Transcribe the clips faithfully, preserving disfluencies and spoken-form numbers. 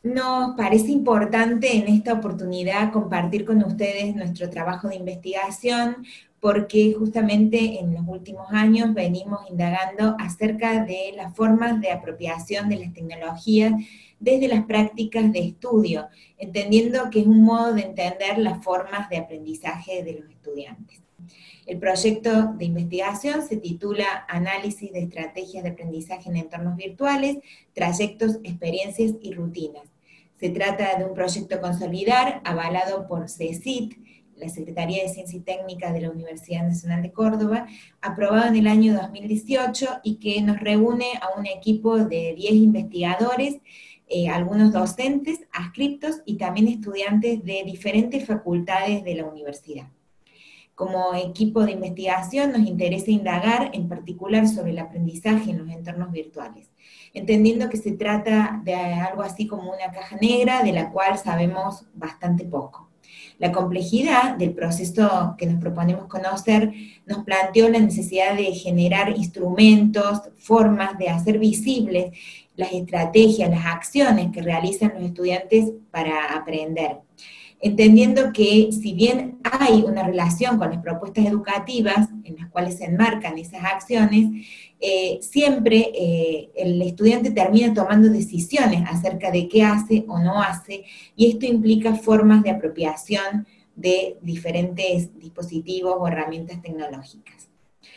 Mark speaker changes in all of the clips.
Speaker 1: Nos parece importante en esta oportunidad compartir con ustedes nuestro trabajo de investigación, porque justamente en los últimos años venimos indagando acerca de las formas de apropiación de las tecnologías desde las prácticas de estudio, entendiendo que es un modo de entender las formas de aprendizaje de los estudiantes. El proyecto de investigación se titula Análisis de estrategias de aprendizaje en entornos virtuales, trayectos, experiencias y rutinas. Se trata de un proyecto a consolidar, avalado por CECIT, la Secretaría de Ciencia y Técnica de la Universidad Nacional de Córdoba, aprobado en el año dos mil dieciocho y que nos reúne a un equipo de diez investigadores, eh, algunos docentes, adscriptos y también estudiantes de diferentes facultades de la universidad. Como equipo de investigación nos interesa indagar en particular sobre el aprendizaje en los entornos virtuales, entendiendo que se trata de algo así como una caja negra de la cual sabemos bastante poco. La complejidad del proceso que nos proponemos conocer nos planteó la necesidad de generar instrumentos, formas de hacer visibles las estrategias, las acciones que realizan los estudiantes para aprender, entendiendo que si bien hay una relación con las propuestas educativas en las cuales se enmarcan esas acciones, eh, siempre eh, el estudiante termina tomando decisiones acerca de qué hace o no hace, y esto implica formas de apropiación de diferentes dispositivos o herramientas tecnológicas.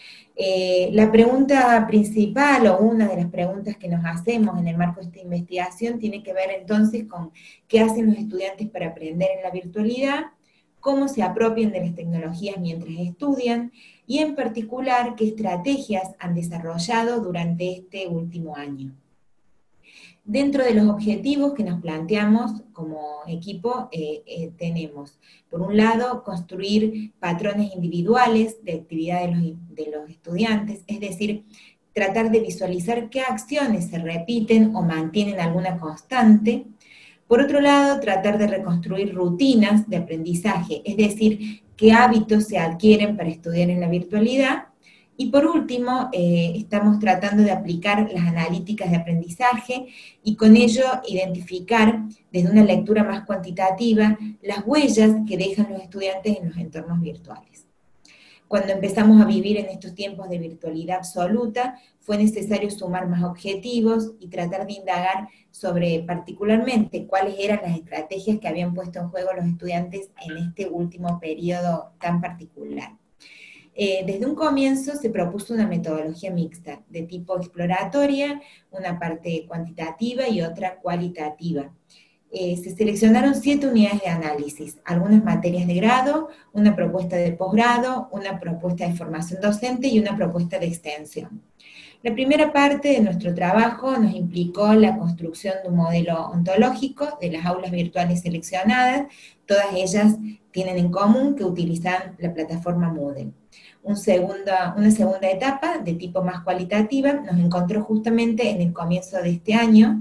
Speaker 1: Eh, la pregunta principal, o una de las preguntas que nos hacemos en el marco de esta investigación, tiene que ver entonces con qué hacen los estudiantes para aprender en la virtualidad, cómo se apropian de las tecnologías mientras estudian, y en particular qué estrategias han desarrollado durante este último año. Dentro de los objetivos que nos planteamos como equipo, eh, eh, tenemos, por un lado, construir patrones individuales de actividad de los, de los estudiantes, es decir, tratar de visualizar qué acciones se repiten o mantienen alguna constante. Por otro lado, tratar de reconstruir rutinas de aprendizaje, es decir, qué hábitos se adquieren para estudiar en la virtualidad. Y por último, eh, estamos tratando de aplicar las analíticas de aprendizaje y con ello identificar, desde una lectura más cuantitativa, las huellas que dejan los estudiantes en los entornos virtuales. Cuando empezamos a vivir en estos tiempos de virtualidad absoluta, fue necesario sumar más objetivos y tratar de indagar sobre particularmente cuáles eran las estrategias que habían puesto en juego los estudiantes en este último periodo tan particular. Eh, desde un comienzo se propuso una metodología mixta, de tipo exploratoria, una parte cuantitativa y otra cualitativa. Eh, se seleccionaron siete unidades de análisis, algunas materias de grado, una propuesta de posgrado, una propuesta de formación docente y una propuesta de extensión. La primera parte de nuestro trabajo nos implicó la construcción de un modelo ontológico de las aulas virtuales seleccionadas. Todas ellas tienen en común que utilizan la plataforma Moodle. Un segunda, una segunda etapa de tipo más cualitativa nos encontró justamente en el comienzo de este año,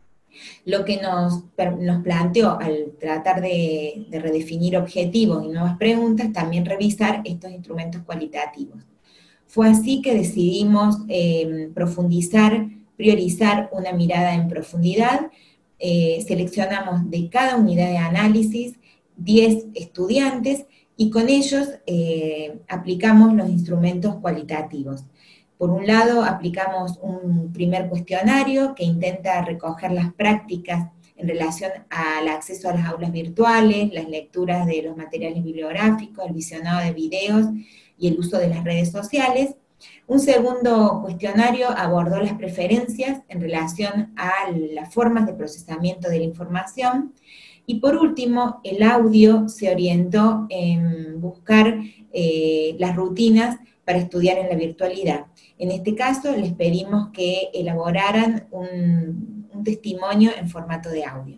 Speaker 1: lo que nos, nos planteó al tratar de, de redefinir objetivos y nuevas preguntas, también revisar estos instrumentos cualitativos. Fue así que decidimos eh, profundizar, priorizar una mirada en profundidad. Eh, seleccionamos de cada unidad de análisis diez estudiantes y con ellos eh, aplicamos los instrumentos cualitativos. Por un lado, aplicamos un primer cuestionario que intenta recoger las prácticas en relación al acceso a las aulas virtuales, las lecturas de los materiales bibliográficos, el visionado de videos y el uso de las redes sociales. Un segundo cuestionario abordó las preferencias en relación a las formas de procesamiento de la información. Y por último, el audio se orientó en buscar eh, las rutinas para estudiar en la virtualidad. En este caso, les pedimos que elaboraran un, un testimonio en formato de audio.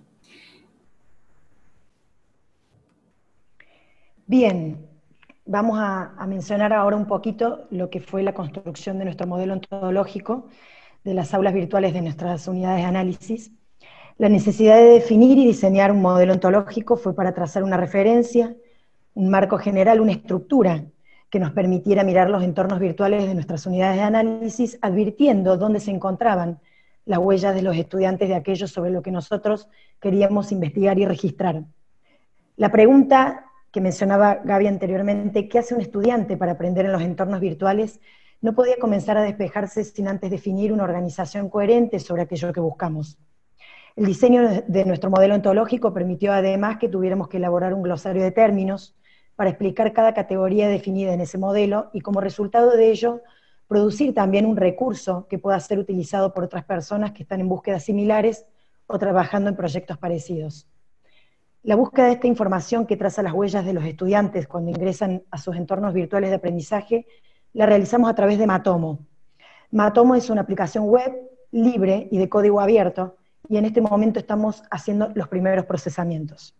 Speaker 2: Bien, vamos a, a mencionar ahora un poquito lo que fue la construcción de nuestro modelo ontológico de las aulas virtuales de nuestras unidades de análisis. La necesidad de definir y diseñar un modelo ontológico fue para trazar una referencia, un marco general, una estructura que nos permitiera mirar los entornos virtuales de nuestras unidades de análisis, advirtiendo dónde se encontraban las huellas de los estudiantes de aquello sobre lo que nosotros queríamos investigar y registrar. La pregunta que mencionaba Gaby anteriormente, ¿qué hace un estudiante para aprender en los entornos virtuales?, no podía comenzar a despejarse sin antes definir una organización coherente sobre aquello que buscamos. El diseño de nuestro modelo ontológico permitió además que tuviéramos que elaborar un glosario de términos para explicar cada categoría definida en ese modelo y como resultado de ello, producir también un recurso que pueda ser utilizado por otras personas que están en búsquedas similares o trabajando en proyectos parecidos. La búsqueda de esta información que traza las huellas de los estudiantes cuando ingresan a sus entornos virtuales de aprendizaje la realizamos a través de Matomo. Matomo es una aplicación web libre y de código abierto, y en este momento estamos haciendo los primeros procesamientos.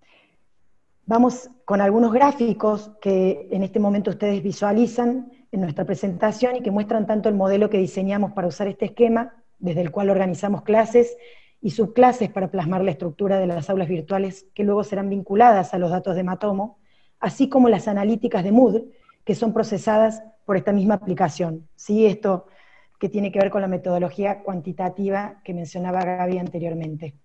Speaker 2: Vamos con algunos gráficos que en este momento ustedes visualizan en nuestra presentación y que muestran tanto el modelo que diseñamos para usar este esquema, desde el cual organizamos clases y subclases para plasmar la estructura de las aulas virtuales que luego serán vinculadas a los datos de Matomo, así como las analíticas de Moodle, que son procesadas por esta misma aplicación. ¿Sí? Esto que tiene que ver con la metodología cuantitativa que mencionaba Gaby anteriormente.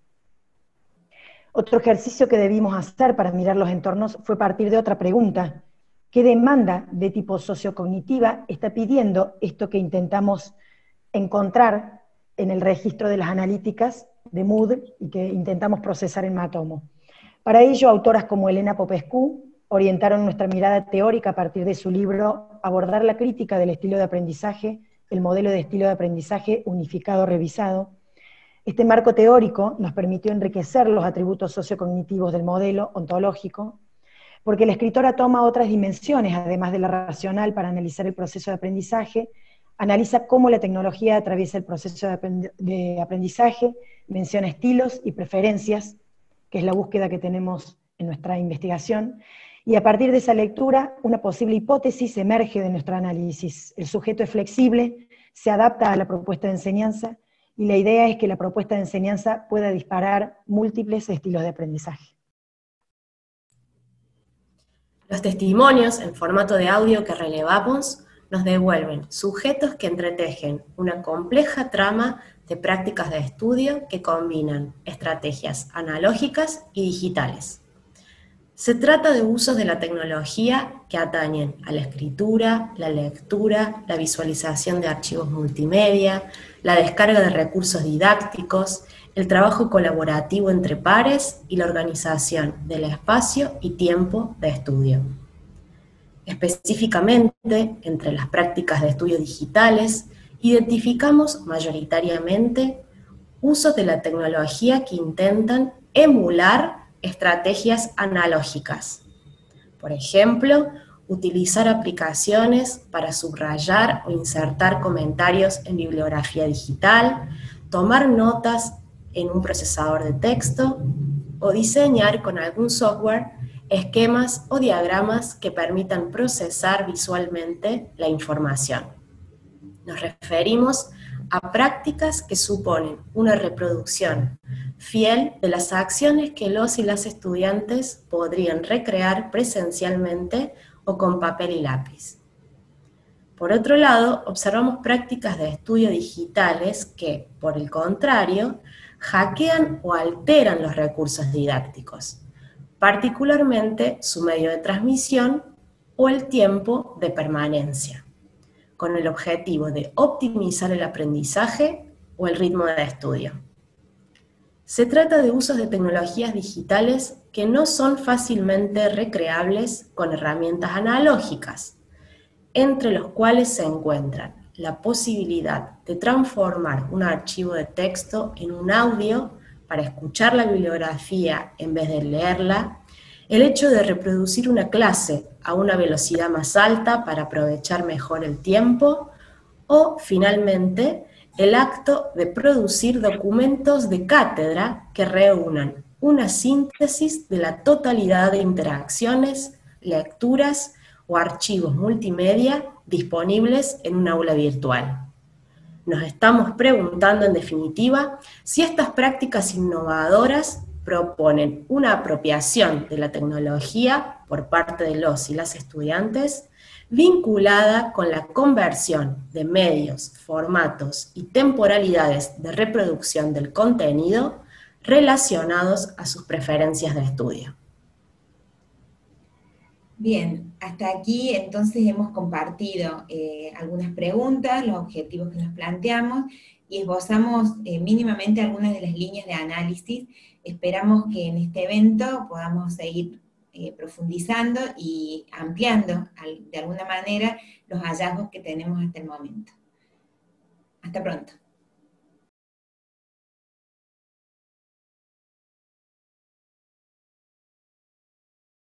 Speaker 2: Otro ejercicio que debimos hacer para mirar los entornos fue partir de otra pregunta. ¿Qué demanda de tipo sociocognitiva está pidiendo esto que intentamos encontrar en el registro de las analíticas de Moodle y que intentamos procesar en Matomo? Para ello, autoras como Elena Popescu orientaron nuestra mirada teórica a partir de su libro Abordar la crítica del estilo de aprendizaje, el modelo de estilo de aprendizaje unificado revisado. Este marco teórico nos permitió enriquecer los atributos sociocognitivos del modelo ontológico, porque la escritora toma otras dimensiones, además de la racional, para analizar el proceso de aprendizaje, analiza cómo la tecnología atraviesa el proceso de aprendizaje, menciona estilos y preferencias, que es la búsqueda que tenemos en nuestra investigación, y a partir de esa lectura, una posible hipótesis emerge de nuestro análisis. El sujeto es flexible, se adapta a la propuesta de enseñanza, y la idea es que la propuesta de enseñanza pueda disparar múltiples estilos de aprendizaje.
Speaker 3: Los testimonios en formato de audio que relevamos nos devuelven sujetos que entretejen una compleja trama de prácticas de estudio que combinan estrategias analógicas y digitales. Se trata de usos de la tecnología que atañen a la escritura, la lectura, la visualización de archivos multimedia, la descarga de recursos didácticos, el trabajo colaborativo entre pares y la organización del espacio y tiempo de estudio. Específicamente, entre las prácticas de estudio digitales, identificamos mayoritariamente usos de la tecnología que intentan emular estrategias analógicas. Por ejemplo, utilizar aplicaciones para subrayar o insertar comentarios en bibliografía digital, tomar notas en un procesador de texto, o diseñar con algún software esquemas o diagramas que permitan procesar visualmente la información. Nos referimos a prácticas que suponen una reproducción fiel de las acciones que los y las estudiantes podrían recrear presencialmente o con papel y lápiz. Por otro lado, observamos prácticas de estudio digitales que, por el contrario, hackean o alteran los recursos didácticos, particularmente su medio de transmisión o el tiempo de permanencia, con el objetivo de optimizar el aprendizaje o el ritmo de estudio. Se trata de usos de tecnologías digitales que no son fácilmente recreables con herramientas analógicas, entre los cuales se encuentran la posibilidad de transformar un archivo de texto en un audio para escuchar la bibliografía en vez de leerla, el hecho de reproducir una clase a una velocidad más alta para aprovechar mejor el tiempo, o, finalmente, el acto de producir documentos de cátedra que reúnan una síntesis de la totalidad de interacciones, lecturas o archivos multimedia disponibles en un aula virtual. Nos estamos preguntando, en definitiva, si estas prácticas innovadoras proponen una apropiación de la tecnología por parte de los y las estudiantes, vinculada con la conversión de medios, formatos y temporalidades de reproducción del contenido relacionados a sus preferencias de estudio.
Speaker 1: Bien, hasta aquí entonces hemos compartido eh, algunas preguntas, los objetivos que nos planteamos y esbozamos eh, mínimamente algunas de las líneas de análisis. Esperamos que en este evento podamos seguir eh, profundizando y ampliando al, de alguna manera los hallazgos que tenemos hasta el momento. Hasta pronto.